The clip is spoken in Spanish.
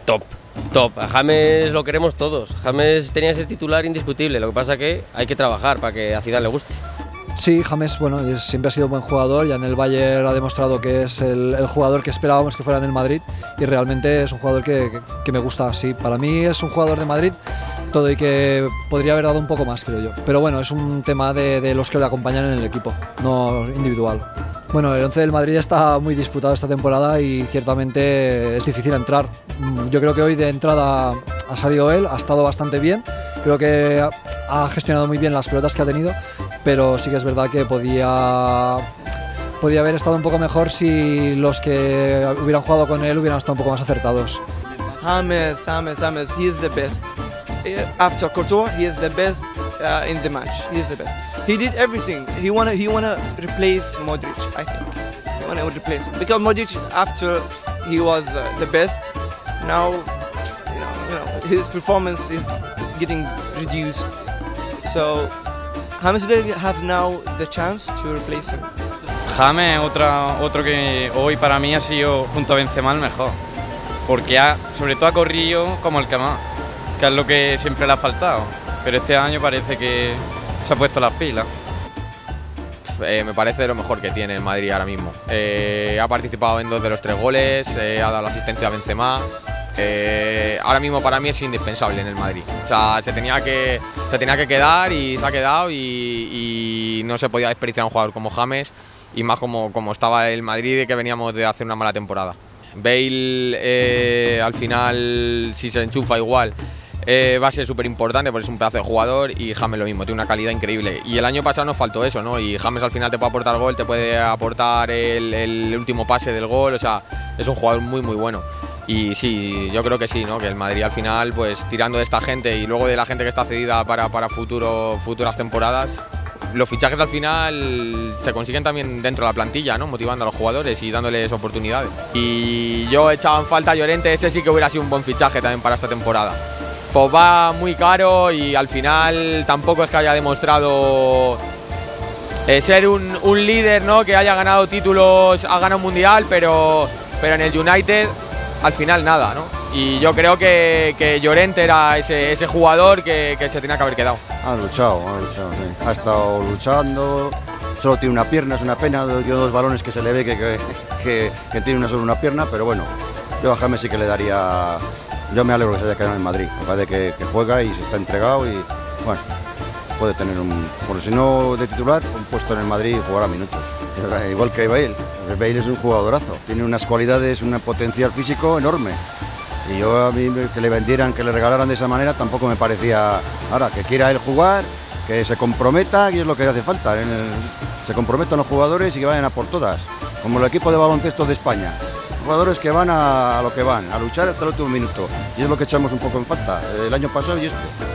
top, top. A James lo queremos todos. James tenía que ser titular indiscutible, lo que pasa que hay que trabajar para que a Zidane le guste. Sí, James, bueno, siempre ha sido un buen jugador, ya en el Bayern ha demostrado que es el jugador que esperábamos que fuera en el Madrid y realmente es un jugador que me gusta, sí. Para mí es un jugador de Madrid todo y que podría haber dado un poco más, creo yo. Pero bueno, es un tema de los que le acompañan en el equipo, no individual. Bueno, el 11 del Madrid está muy disputado esta temporada y ciertamente es difícil entrar. Yo creo que hoy de entrada ha salido él, ha estado bastante bien, creo que ha gestionado muy bien las pelotas que ha tenido, pero sí que es verdad que podía haber estado un poco mejor si los que hubieran jugado con él hubieran estado un poco más acertados. James, he is the best. After Courtois, he is the best in the match. He is the best. He did everything. He wanna replace Modric, I think. He wanna replace because Modric after he was the best. Now, his performance is getting reduced. So James Rodríguez have now the chance to replace him. James otro que hoy para mí ha sido junto a Benzema el mejor, porque sobre todo ha corrido como el que más, que es lo que siempre le ha faltado, pero este año parece que se ha puesto las pilas. Me parece lo mejor que tiene el Madrid ahora mismo. Ha participado en 2 de los 3 goles, ha dado la asistencia a Benzema. Ahora mismo para mí es indispensable en el Madrid. O sea, se tenía que quedar y se ha quedado y no se podía desperdiciar un jugador como James y más como estaba el Madrid, que veníamos de hacer una mala temporada. Bale al final, si se enchufa igual, va a ser súper importante porque es un pedazo de jugador, y James lo mismo, tiene una calidad increíble. Y el año pasado nos faltó eso, ¿no? Y James al final te puede aportar gol, te puede aportar el último pase del gol, o sea, es un jugador muy muy bueno. Y sí, yo creo que sí, ¿no? Que el Madrid al final, pues tirando de esta gente y luego de la gente que está cedida para futuras temporadas, los fichajes al final se consiguen también dentro de la plantilla, ¿no? Motivando a los jugadores y dándoles oportunidades. Y yo echaba en falta a Llorente, ese sí que hubiera sido un buen fichaje también para esta temporada. Pues va muy caro y al final tampoco es que haya demostrado ser un líder, ¿no? Que haya ganado títulos, ha ganado un mundial, pero en el United al final nada, ¿no? Y yo creo que Llorente era ese jugador que se tenía que haber quedado. Ha luchado, sí. Ha estado luchando, solo tiene una pierna, es una pena, dio 2 balones que se le ve que tiene solo una pierna, pero bueno, yo a James sí que le daría. Yo me alegro que se haya quedado en Madrid, me parece que juega y se está entregado y bueno, puede tener por si no de titular, un puesto en el Madrid y jugar a minutos. Igual que Bale. Bale es un jugadorazo, tiene unas cualidades, un potencial físico enorme. Y yo a mí que le vendieran, que le regalaran de esa manera tampoco me parecía. Ahora, que quiera él jugar, que se comprometa, y es lo que hace falta. Se comprometan los jugadores y que vayan a por todas, como el equipo de baloncesto de España. Jugadores que van a lo que van, a luchar hasta el último minuto. Y es lo que echamos un poco en falta el año pasado y este.